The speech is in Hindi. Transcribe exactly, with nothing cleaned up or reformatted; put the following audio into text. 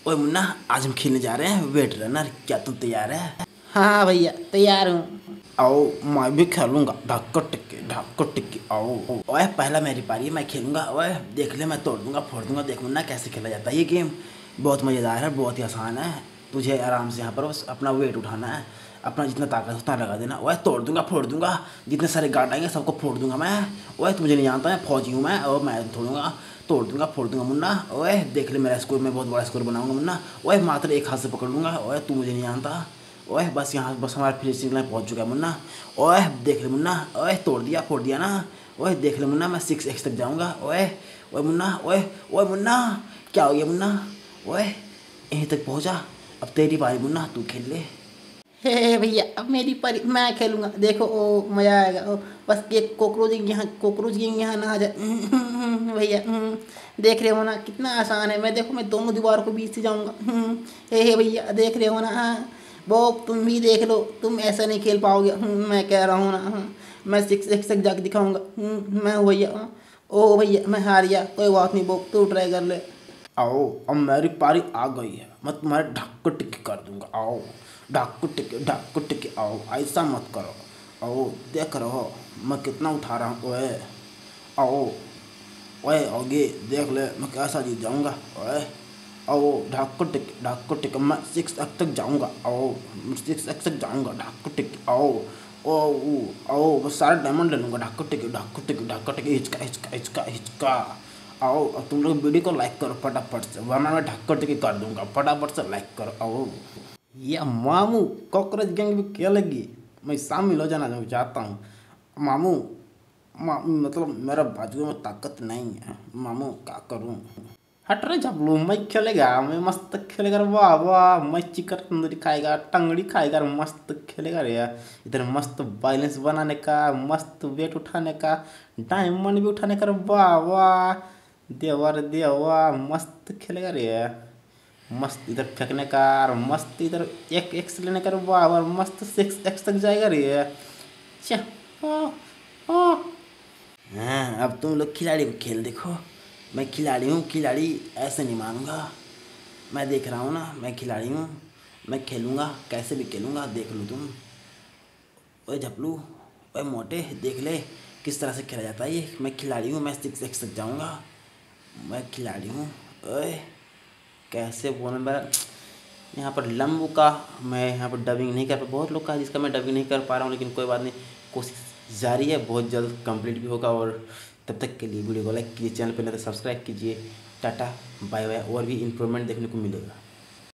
ओए मुन्ना, आज हम खेलने जा रहे हैं वेट रनर। क्या तुम तैयार है? हाँ भैया तैयार हूँ। आओ, मैं भी खेलूंगा। ढक्को टिक्की ढक्को टिक्की। आओ ओए, पहला मेरी पारी है, मैं खेलूंगा। ओए देख ले, मैं तोड़ दूंगा फोड़ दूंगा। देख मुन्ना कैसे खेला जाता है ये गेम। बहुत मज़ेदार है, बहुत ही आसान है। तुझे आराम से यहाँ पर बस अपना वेट उठाना है, अपना जितना ताकत है उतना लगा देना। ओए तोड़ दूंगा फोड़ दूंगा, जितने सारे गार्ड आएंगे सबको फोड़ दूंगा मैं। ओए तुझे नहीं जानता, मैं फौजी हूँ मैं, और मैं तोड़ूंगा तोड़ दूंगा फोड़ दूंगा मुन्ना। ओए देख ले मेरा स्कोर, मैं बहुत बड़ा स्कोर बनाऊंगा मुन्ना। ओए मात्र एक हाथ से पकड़ लूंगा। ओए तू मुझे नहीं जानता। ओए बस यहाँ बस हमारा फिनिशिंग लाइन पहुँच चुका है मुन्ना। ओए देख ले मुन्ना, ओए तोड़ दिया फोड़ दिया ना। ओए देख ले मुन्ना, मैं सिक्स एक्स तक जाऊँगा। ओए ओए मुन्ना, ओए ओए मुन्ना, क्या हो गया मुन्ना? ओए यहीं तक पहुँचा। अब तेरी बारी मुन्ना, तू खेल ले। हे भैया अब मेरी पारी, मैं खेलूँगा। देखो ओ मज़ा आएगा। ओ बस ये कॉकरोच यहाँ कॉकरोच यहाँ ना आ जाए। भैया देख रहे हो ना कितना आसान है। मैं देखो मैं दोनों दीवारों को बीच से जाऊँगा। हे हे भैया देख रहे हो ना। हाँ वो तुम भी देख लो, तुम ऐसा नहीं खेल पाओगे। मैं कह रहा हूँ ना, मैं सिक्स एक्स तक जाके दिखाऊँगा। मैं हूँ भैया। ओ भैया मैं हार गया, कोई बात नहीं, वो तू ट्राई कर ले। आओ, अब मेरी पारी आ गई है, मैं तुम्हारे ढक्को टिक्की कर दूंगा। आओ ढक्को टिक्की ढक्को टिक्की। आओ ऐसा मत करो। आओ देख रहो मैं कितना उठा रहा हूँ। ओए आओ, ओए ओगे देख ले मैं कैसा जीत जाऊँगा। ओए आओ ढक्को टिक्की ढक्को टिक्की, मैं सिक्स एक्स तक जाऊँगा। आओ सिक्स एक्स तक जाऊँगा। ढक्को टिक्की। आओ ओ ऊ, आओ बस सारा डायमंड ले लूँगा। ढक्को टिक्की ढक्को टिक्की ढक्को टिक्की। हिचका हिचका हिचका हिचका। आओ अब तुम लोग वीडियो को लाइक करो फटाफट से, वरना मैं ढक्को टिक्की कर दूंगा। फटाफट से लाइक करो। आओ ये मामू कॉकरोच गैंग भी खेलेगी, मैं शामिल हो जाना चाहता हूँ। मामू मामू मतलब मेरा बाजू में ताकत नहीं है मामू, क्या करूँ? हट रहे झपलू, मैं खेलेगा, मैं मस्त खेलेगा। वाह वाह, मैं चिकन तंदूरी खाएगा, टंगड़ी खाएगा, मस्त खेलेगा रे यार। इधर मस्त बैलेंस बनाने का, मस्त वेट उठाने का, डायमंड भी उठाने का। वाह वाह देवा रे देवा, मस्त खेलेगा रे यार। मस्त इधर फेंकने का और मस्त इधर एक एक्स लेने का। वाह वाह मस्त सिक्स एक्स तक जाएगा रे यार। चा हाँ, अब तुम लोग खिलाड़ी को खेल देखो। मैं खिलाड़ी हूँ, खिलाड़ी ऐसे नहीं मानूंगा। मैं देख रहा हूँ ना, मैं खिलाड़ी हूँ, मैं खेलूँगा, कैसे भी खेलूँगा। देख लो तुम। ओए झपलू, ओए मोटे, देख ले किस तरह से खेला जाता है ये। मैं खिलाड़ी हूँ, मैं सिक्स एक्स तक जाऊँगा। मैं खिलाड़ी हूँ। ओए कैसे बोलूँ मैं, यहाँ पर लम्बू का मैं यहाँ पर डबिंग नहीं कर पा, बहुत लोग का जिसका मैं डबिंग नहीं कर पा रहा हूँ, लेकिन कोई बात नहीं, कोशिश जारी है, बहुत जल्द कंप्लीट भी होगा। और तब तक के लिए वीडियो को लाइक कीजिए, चैनल पर नहीं तो सब्सक्राइब कीजिए। टाटा बाय बाय, और भी इम्प्रूवमेंट देखने को मिलेगा।